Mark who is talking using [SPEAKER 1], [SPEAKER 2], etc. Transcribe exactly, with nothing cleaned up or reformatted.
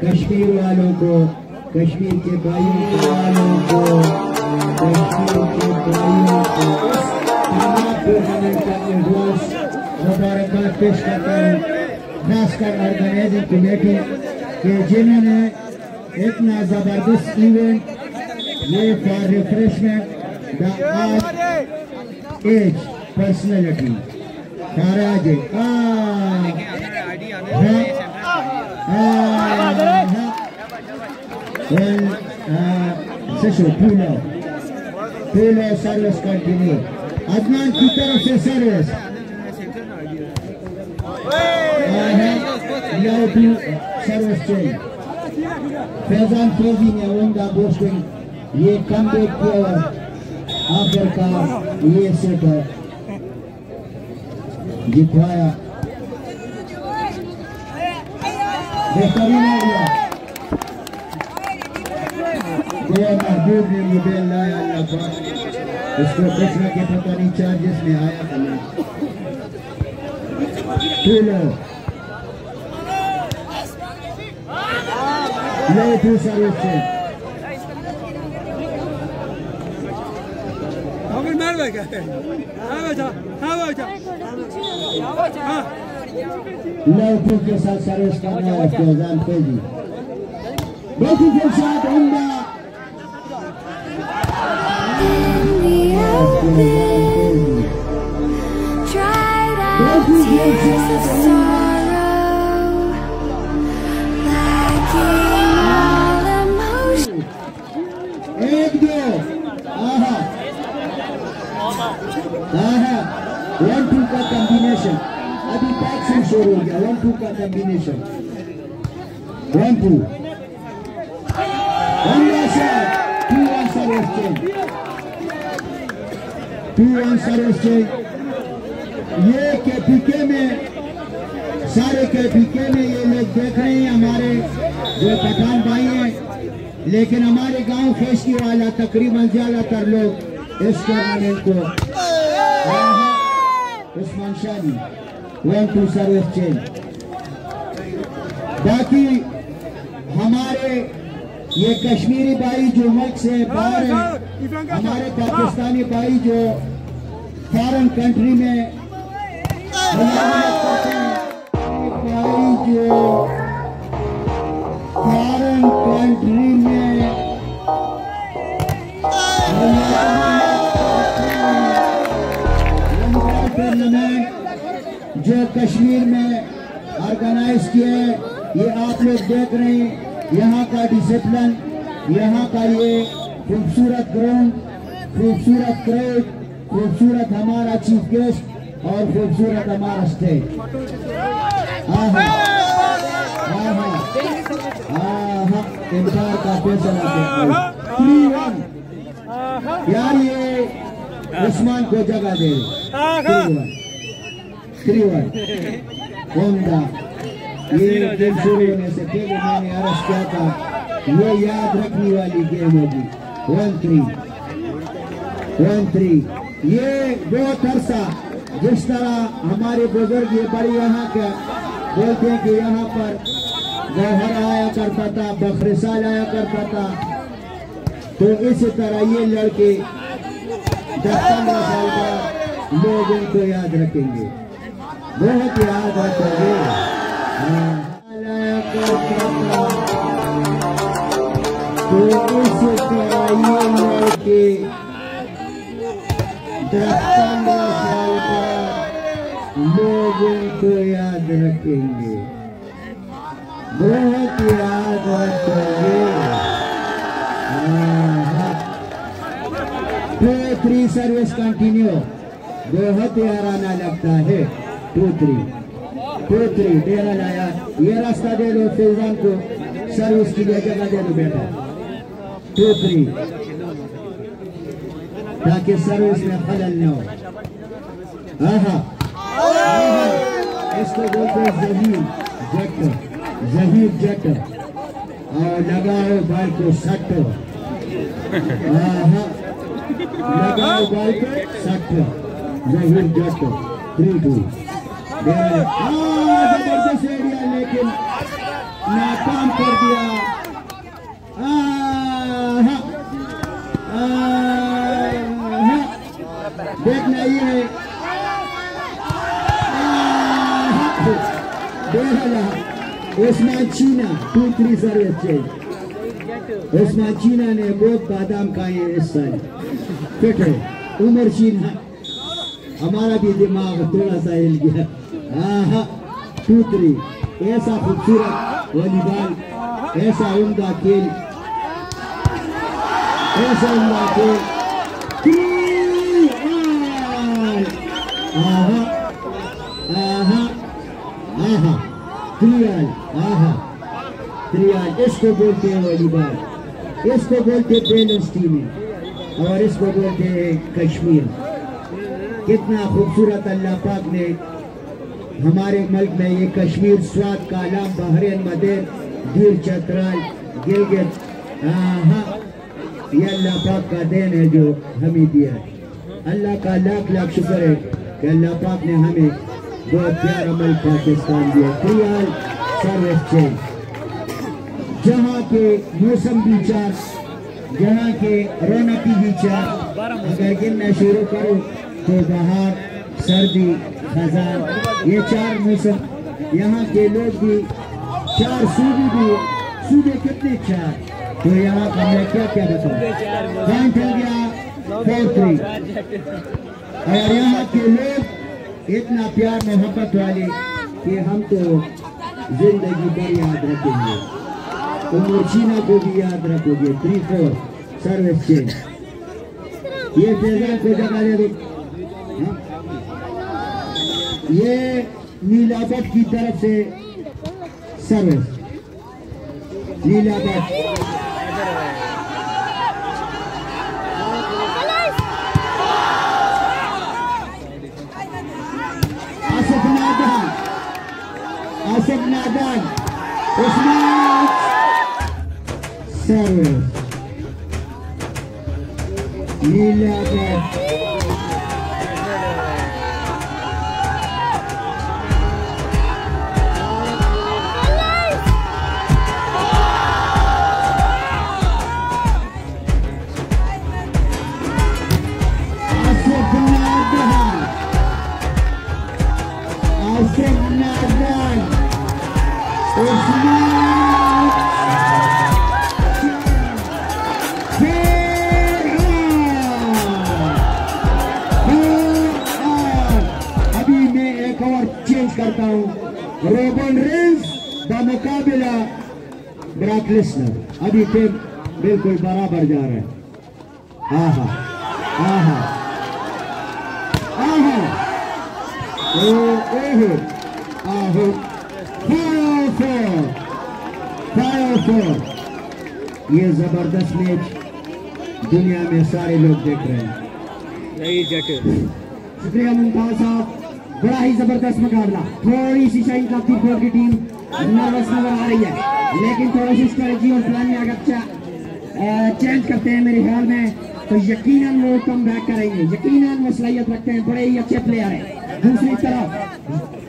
[SPEAKER 1] कश्मीर वालों को, कश्मीर के भाइयों वालों को, कश्मीर के भाइयों को तमाम टूर्नामेंट का निर्देश मुबारकबाद पेश करता हूँ, खासकर ऑर्गेनाइजिंग कमेटी के जिन्होंने इतना जबरदस्त इवेंट ये for refreshment the art age personality महाराज सर्विस कंटिन्यू अदनान की तरफ से सर्विस सर्विस चाहिए फैजान फौजी ने उनका बोस्टिंग ये कम बैक किया और आखिरकार ये सेट जितवाया बेहतरीन हो गया ये महबूब ने ये बेल लाया अल्लाह पाक इसको पूछना कि पता नहीं चार्जेस में आया था ना टूलो ले टू सर्विस से
[SPEAKER 2] हमें मार लगा है हाँ बेटा हाँ बेटा हाँ
[SPEAKER 1] लड़कों के साथ सर्विस करना है फैजान फौजी बाकी के साथ उम्दा एक दो आहा आहा वन टू का कॉम्बिनेशन अभी बैक से शुरू हो गया वन टू का combination one two one shot two one service change two one service change ये केपीके में सारे केपीके में ये लोग देख रहे हैं हमारे जो पठान भाई हैं लेकिन हमारे गांव खेशकी वाला तकरीबन ज्यादातर लोग इस टूर्नामेंट को Usman Shani one two service change बाकी हमारे ये कश्मीरी भाई जो मुल्क से बाहर हैं हमारे पाकिस्तानी भाई जो फॉरेन कंट्री में भाई जो फॉरेन कंट्री में टूर्नामेंट जो कश्मीर में ऑर्गेनाइज किए ये आप लोग देख रहे हैं यहाँ का डिसिप्लिन यहाँ का ये खूबसूरत ग्राउंड खूबसूरत क्राउड खूबसूरत हमारा चीफ गेस्ट और खूबसूरत हमारा स्टेज आहा आहा आहा इनकार का फैसला थ्री वन यार ये उस्मान को जगह दे थ्री वन होंडा ये गेम शुरू होने से पहले मैंने अर्ज किया था ये याद रखने वाली गेम होगी वन थ्री वन थ्री ये बहुत अरसा जिस तरह हमारे बुजुर्ग ये बड़ी यहाँ का बोलते हैं कि यहाँ पर गौहर आया करता था बखरिसाल आया करता था तो इसी तरह ये लड़के दस पंद्रह साल बाद लोग इनको याद रखेंगे बहुत याद रखेंगे तो इसी तरह ये लड़के दस पंद्रह साल बाद लोग इनको याद रखेंगे बहुत याद रखेंगे टू थ्री सर्विस कंटिन्यू बहुत याराना लगता है टू थ्री टू थ्री डेरा लाया ये रास्ता दे दो फिल्जान को सर्विस के लिए जगह दे दो बेटा टू थ्री ताकि सर्विस में खलल न हो आहा इसको बोलते हैं जहीर जट जहीर जट और लगाओ बाल को सट आहा लगाओ बाल को सट जहीर जट थ्री टू जबरदस्त एरिया लेकिन नाकाम कर दिया। आहा आहा देखना ये है Usman Cheena two three service change. Usman Cheena ने बहुत बादाम खाए हैं इस साल, फिट है। उमर चीना हमारा भी दिमाग थोड़ा सा हिल गया। आहा टू थ्री ऐसा खूबसूरत वॉलीबॉल, ऐसा उम्दा खेल, ऐसा उम्दा खेल। आहा आहा आहा त्रियाल, आहा त्रियाल, इसको बोलते हैं वॉलीबॉल, इसको बोलते हैं बैलेंस टीमें और इसको बोलते हैं कश्मीर। कितना खूबसूरत अल्लाह पाक ने हमारे मुल्क में ये कश्मीर, स्वाद, कालाम, बहरीन, मदेन, धीर, चतराल, गिलगित, आहा ये अल्लाह पाक का देन है जो हमें दिया है। अल्लाह का लाख लाख शुक्र है कि अल्लाह पाक ने हमें बहुत प्यारा मुल्क पाकिस्तान दिया। त्रियाल सर्विस चेंज, जहाँ के मौसम भी चार, जहाँ के रौनकी भी चार। अगर गिनना शुरू करो तो बहार, सर्दी, खजान, ये चार मौसम। यहाँ के लोग भी चार, सूबे भी, सूबे कितने चार, तो यहाँ का मैं क्या क्या बताऊँ। पॉइंट हो गया फोर थ्री। और यहाँ के लोग इतना प्यार मोहब्बत वाले कि हम तो जिंदगी भर याद रखेंगे। उमर चीना को भी याद रखोगे। Three four service change. ये फैजान को जगह दे दो। ये नीलाबट की तरफ से सर्विस, नीलाबट आसिफ नादान, आसिफ नादान, उस्मान सर्विस, नीलाबट करता हूं। रोबन रेंज बमुकाबिला ब्रॉक लिस्नर। अभी टीम बिल्कुल बराबर जा रहा है। आहा आहा आहा ओ ओहो आहो फायर फोर, फायर फोर। ये जबरदस्त मैच दुनिया में सारे लोग देख रहे हैं। शुक्रिया मुमताज साहब, बड़ा ही जबरदस्त मुकाबला। थोड़ी सी शाही काफी फोर की टीम नर्वस नजर आ रही है, लेकिन थोड़ी सी स्ट्रेटजी और प्लान में अगर चेंज करते हैं मेरे ख्याल में तो यकीनन वो कम बैक करेंगे। यकीनन वो सलाहियत रखते हैं, बड़े ही अच्छे प्लेयर हैं। दूसरी तरफ